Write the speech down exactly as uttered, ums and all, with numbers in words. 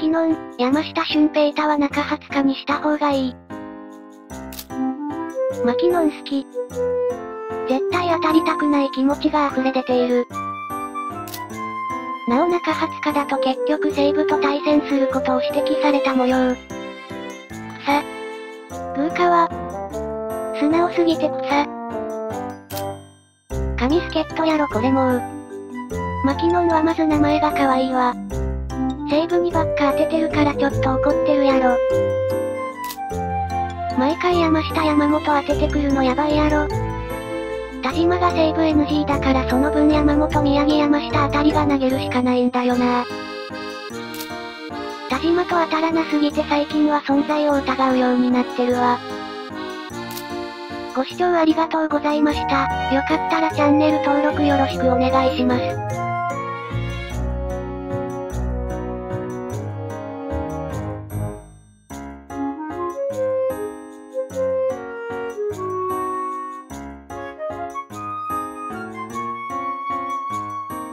キノン、山下俊平太は中はつかにした方がいい。マキノン好き。絶対当たりたくない気持ちが溢れ出ている。なお中はつかだと結局西武と対戦することを指摘された模様。草。グーカは、素直すぎて草。神助っ人やろこれもう。マキノンはまず名前が可愛いわ。西武にばっか当ててるからちょっと怒ってるやろ。毎回山下山本当ててくるのやばいやろ。田島が西武 エヌジー だからその分山本宮城山下あたりが投げるしかないんだよな。田島と当たらなすぎて最近は存在を疑うようになってるわ。ご視聴ありがとうございました。よかったらチャンネル登録よろしくお願いします。